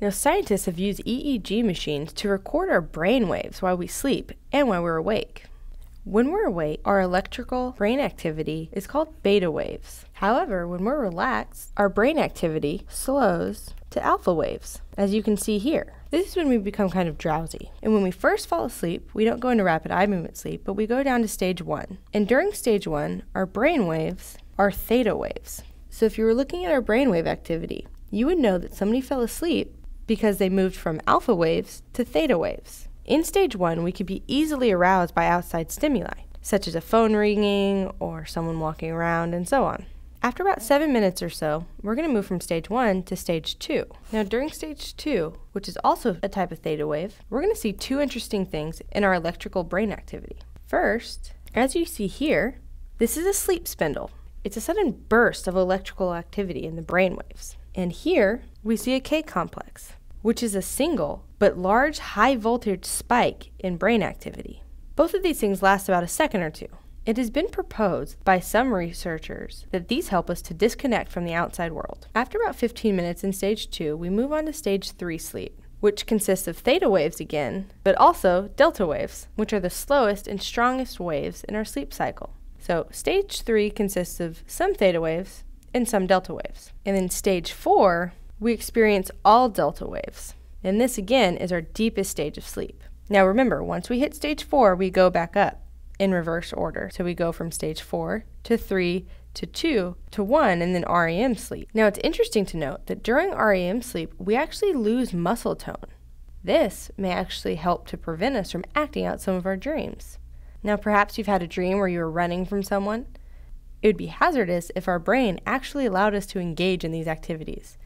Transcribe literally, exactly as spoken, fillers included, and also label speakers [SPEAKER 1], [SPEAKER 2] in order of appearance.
[SPEAKER 1] Now, scientists have used E E G machines to record our brain waves while we sleep and while we're awake. When we're awake, our electrical brain activity is called beta waves. However, when we're relaxed, our brain activity slows to alpha waves, as you can see here. This is when we become kind of drowsy. And when we first fall asleep, we don't go into rapid eye movement sleep, but we go down to stage one. And during stage one, our brain waves are theta waves. So if you were looking at our brainwave activity, you would know that somebody fell asleep because they moved from alpha waves to theta waves. In stage one, we could be easily aroused by outside stimuli, such as a phone ringing or someone walking around and so on. After about seven minutes or so, we're going to move from stage one to stage two. Now during stage two, which is also a type of theta wave, we're going to see two interesting things in our electrical brain activity. First, as you see here, this is a sleep spindle. It's a sudden burst of electrical activity in the brain waves. And here, we see a K complex, which is a single but large high voltage spike in brain activity. Both of these things last about a second or two. It has been proposed by some researchers that these help us to disconnect from the outside world. After about fifteen minutes in stage two, we move on to stage three sleep, which consists of theta waves again, but also delta waves, which are the slowest and strongest waves in our sleep cycle. So stage three consists of some theta waves and some delta waves. And in stage four, we experience all delta waves. And this again is our deepest stage of sleep. Now remember, once we hit stage four, we go back up in reverse order. So we go from stage four to three to two to one and then R E M sleep. Now it's interesting to note that during R E M sleep, we actually lose muscle tone. This may actually help to prevent us from acting out some of our dreams. Now perhaps you've had a dream where you were running from someone. It would be hazardous if our brain actually allowed us to engage in these activities.